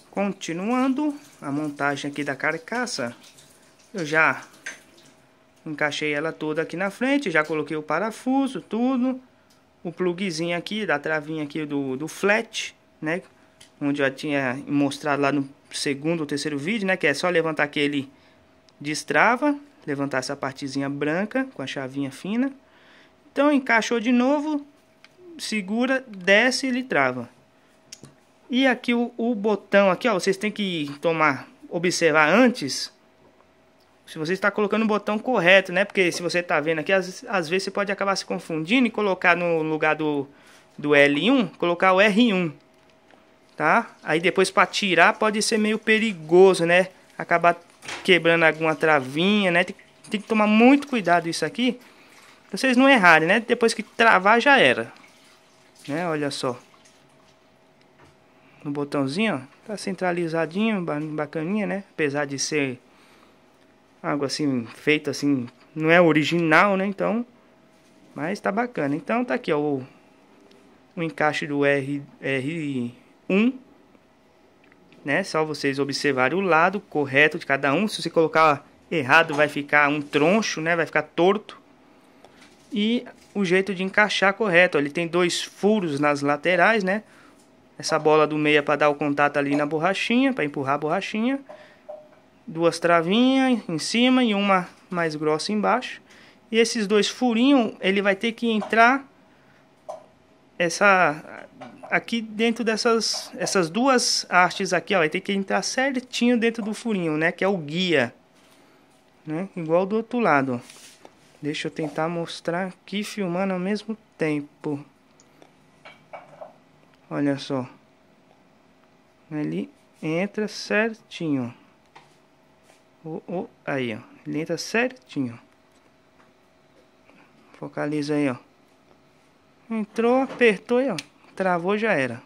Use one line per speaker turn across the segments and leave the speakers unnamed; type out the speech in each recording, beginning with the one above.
Continuando a montagem aqui da carcaça, eu já encaixei ela toda aqui na frente, já coloquei o parafuso, tudo, o pluguezinho aqui, da travinha aqui do flat, né, onde eu já tinha mostrado lá no segundo ou terceiro vídeo, né, que é só levantar aqui, ele destrava, levantar essa partezinha branca com a chavinha fina. Então encaixou de novo, segura, desce e ele trava. E aqui o botão aqui, ó, vocês têm que observar antes se você está colocando o botão correto, né? Porque se você está vendo aqui, às vezes você pode acabar se confundindo e colocar no lugar do L1, colocar o R1, tá? Aí depois para tirar pode ser meio perigoso, né? Acabar quebrando alguma travinha, né? Tem que tomar muito cuidado isso aqui, pra vocês não errarem, né? Depois que travar já era, né? Olha só. No botãozinho, ó, tá centralizadinho, bacaninha, né? Apesar de ser algo assim, feito assim, não é original, né? Então, mas tá bacana. Então tá aqui, ó, o encaixe do R1, né? Só vocês observarem o lado correto de cada um. Se você colocar errado, vai ficar um troncho, né? Vai ficar torto. E o jeito de encaixar correto, ó, ele tem 2 furos nas laterais, né? Essa bola do meio é para dar o contato ali na borrachinha, para empurrar a borrachinha. 2 travinhas em cima e uma mais grossa embaixo. E esses 2 furinhos, ele vai ter que entrar aqui dentro essas 2 hastes aqui, ó, vai ter que entrar certinho dentro do furinho, né, que é o guia, né? Igual do outro lado, ó. Deixa eu tentar mostrar aqui filmando ao mesmo tempo. Olha só. Ele entra certinho. Aí, ó. Ele entra certinho. Focaliza aí, ó. Entrou, apertou aí, ó. Travou, já era.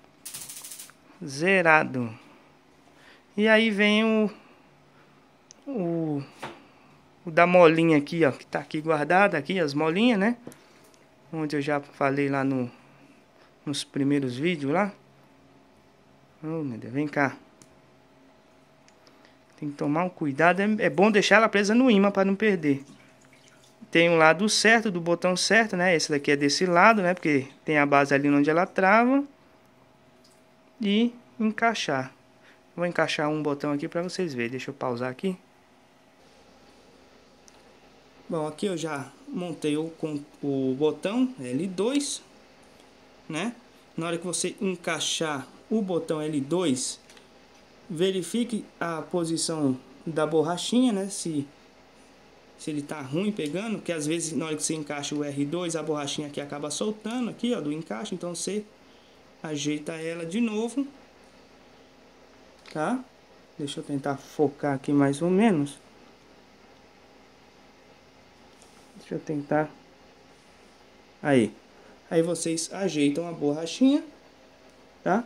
Zerado. E aí vem o da molinha aqui, ó. Que tá aqui guardada, aqui, as molinhas, né? Onde eu já falei lá nos primeiros vídeos lá. Oh, meu Deus, vem cá. Tem que tomar um cuidado. É bom deixar ela presa no ímã para não perder. Tem um lado certo do botão certo, né? Esse daqui é desse lado, né? Porque tem a base ali onde ela trava. E encaixar. Vou encaixar um botão aqui para vocês verem. Deixa eu pausar aqui. Bom, aqui eu já montei o botão L2, né? Na hora que você encaixar o botão L2, verifique a posição da borrachinha, né? Se ele tá ruim pegando, que às vezes na hora que você encaixa o R2, a borrachinha aqui acaba soltando aqui, ó, do encaixe, então você ajeita ela de novo, tá? Deixa eu tentar focar aqui mais ou menos. Deixa eu tentar. Aí vocês ajeitam a borrachinha, tá?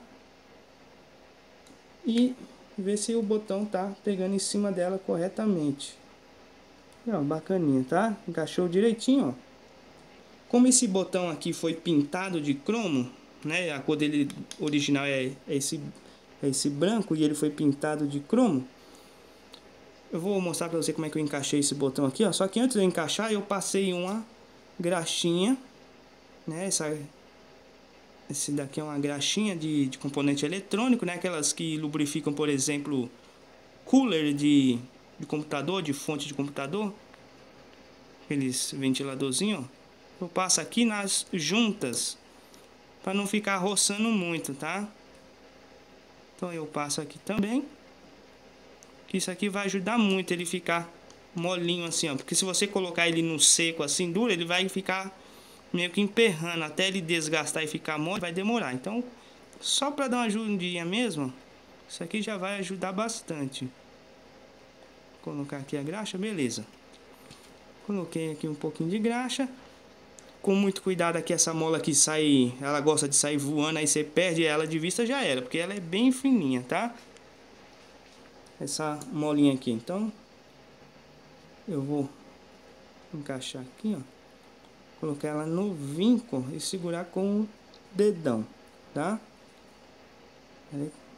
E ver se o botão tá pegando em cima dela corretamente. Ó, bacaninha, tá? Encaixou direitinho, ó. Como esse botão aqui foi pintado de cromo, né? A cor dele original é esse branco e ele foi pintado de cromo. Eu vou mostrar pra você como é que eu encaixei esse botão aqui, ó. Só que antes de eu encaixar, eu passei uma graxinha, né? Esse daqui é uma graxinha de componente eletrônico, né? Aquelas que lubrificam, por exemplo, cooler de computador, de fonte de computador. Aqueles ventiladorzinho, ó. Eu passo aqui nas juntas para não ficar roçando muito, tá? Então eu passo aqui também. Que isso aqui vai ajudar muito ele ficar molinho assim, ó. Porque se você colocar ele no seco assim, duro, ele vai ficar meio que emperrando. Até ele desgastar e ficar mole, vai demorar. Então, só para dar uma ajudinha mesmo, isso aqui já vai ajudar bastante. Vou colocar aqui a graxa, beleza. Coloquei aqui um pouquinho de graxa. Com muito cuidado aqui, essa mola aqui sai, ela gosta de sair voando, aí você perde ela de vista, já era, porque ela é bem fininha, tá? Essa molinha aqui, então eu vou encaixar aqui, ó. Colocar ela no vinco e segurar com o dedão, tá? Aí,